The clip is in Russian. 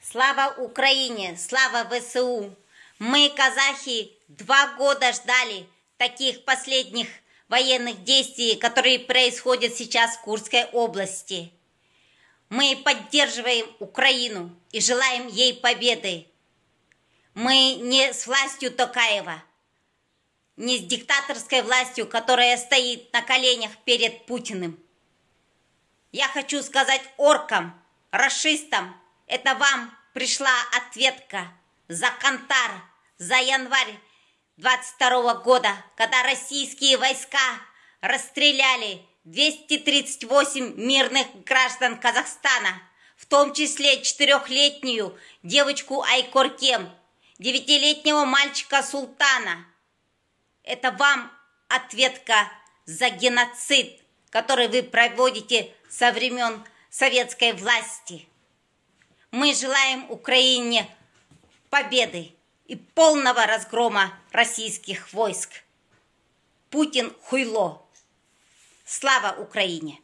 Слава Украине! Слава ВСУ! Мы, казахи, 2 года ждали таких последних военных действий, которые происходят сейчас в Курской области. Мы поддерживаем Украину и желаем ей победы. Мы не с властью Токаева, не с диктаторской властью, которая стоит на коленях перед Путиным. Я хочу сказать оркам, рашистам, это вам пришла ответка за Кантар, за январь 22 года, когда российские войска расстреляли 238 мирных граждан Казахстана, в том числе 4-летнюю девочку Айкоркем, 9-летнего мальчика Султана. Это вам ответка за геноцид, который вы проводите со времен советской власти. Мы желаем Украине победы и полного разгрома российских войск. Путин хуйло. Слава Украине!